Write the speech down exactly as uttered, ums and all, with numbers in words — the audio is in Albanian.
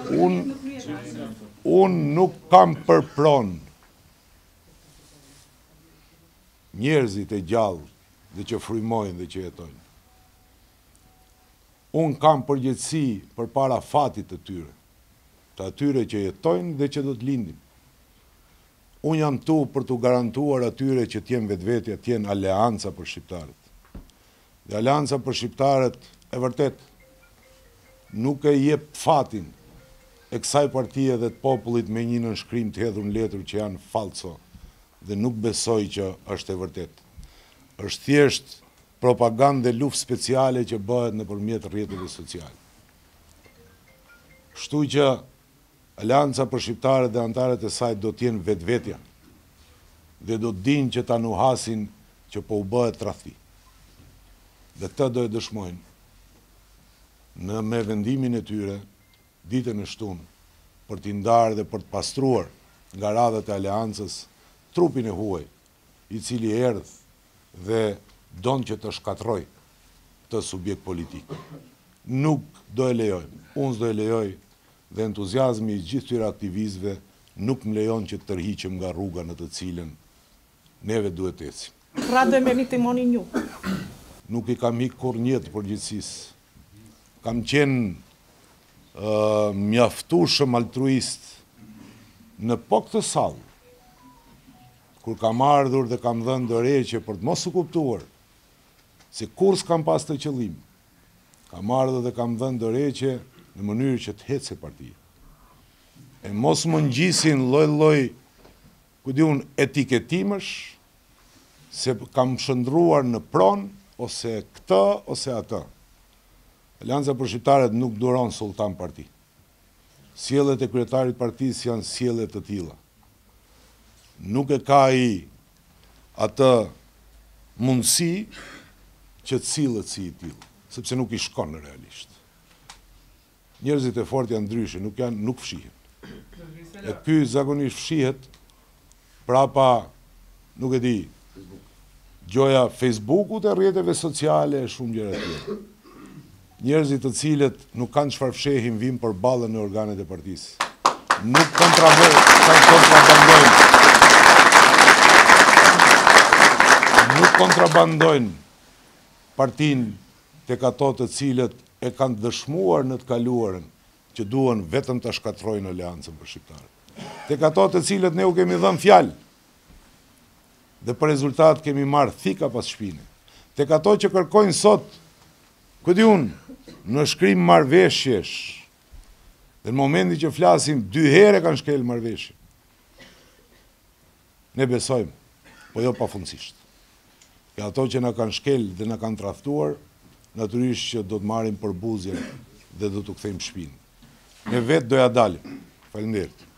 Unë un nuk kam përpron njerëzit e gjallë dhe që frymojnë dhe që jetojnë. Unë kam përgjegjësi për para fatit të tyre, të atyre që jetojnë dhe që do të lindin. Unë jam tu për të garantuar atyre që t'jen vetvetja, t'jen aleanca për shqiptarët. Dhe aleanca për shqiptarët, e vërtet, nuk e jep fatin e kësaj partie dhe të popullit me një nënshkrim të hedhur në letër që janë falso dhe nuk besoj që është e vërtet. Është thjesht propagandë dhe luftë speciale që bëhet nëpërmjet rrjeteve sociale. Kështu që Aleanca për shqiptarët dhe anëtarët e saj do t'jenë vetvetja dhe do t'dinë që ta nuhasin që po u bëhet tradhti. Dhe këtë do e dëshmojnë në me vendimin e tyre ditën e shtunë për t'i ndarë dhe për të pastruar nga radhët e aleancës trupin e huaj, i cili erdh dhe don që të shkatroj të subjekt politik. Nuk do e lejojmë, unë s'do e lejoj dhe entuziazmi i gjithë tyre aktivistëve nuk më lejon që të tërhiqem nga rruga në të cilën neve duhet të ecim. Radhe me një timoni një. Nuk i kam ikë kur një të përgjithësisë. Kam qenë uh, mjaftueshëm altruist në po këtë sallë, kur kam ardhur dhe kam dhënë dorëheqje për të mos u kuptuar se kur s'kam pas të qëllim. Kam ardhur dhe kam dhënë dorëheqje në mënyrë që të hecë partia. E mos më ngjisin lloj-lloj, ku di unë, etiketimesh, se kam shndruar në pron, ose këtë, ose atë. Aleanca për shqiptarët nuk duron sultan parti. Sjelljet e kryetarit partisë janë sjellje të tilla. Nuk e ka i atë mundësi që të sillet si i tillë, sepse nuk i shkon në realisht. Njerëzit e fortë janë ndryshe, nuk janë, nuk fshihen. E ky zakonisht fshihet prapa, nuk e di, gjoja Facebookut e rrjeteve sociale e shumë gjëra tjera. Njerëzit të cilët nuk kanë çfarë fshehin vijnë për ballën në organet e partisë. Nuk kontrabandojnë. Nuk kontrabandojnë partinë tek ato të cilët e kanë dëshmuar në të kaluarën që duan vetëm të shkatrojnë aleancën për shqiptarët. Tek ato të cilët ne u kemi dhënë fjalë dhe për rezultat kemi marrë thika pas shpine. Tek ato që kërkojnë sot, ku di unë, në shkrim marrëveshjesh, dhe në momenti që flasim, dy herë kanë shkel marrëveshje. Ne besojmë, po jo pafundësisht. Ka ato që na kanë shkel dhe na kanë tradhtuar, natyrisht që do të marrim përbuzje dhe do të kthejmë shpinë. Ne vetë do ja dalim. Faleminderit.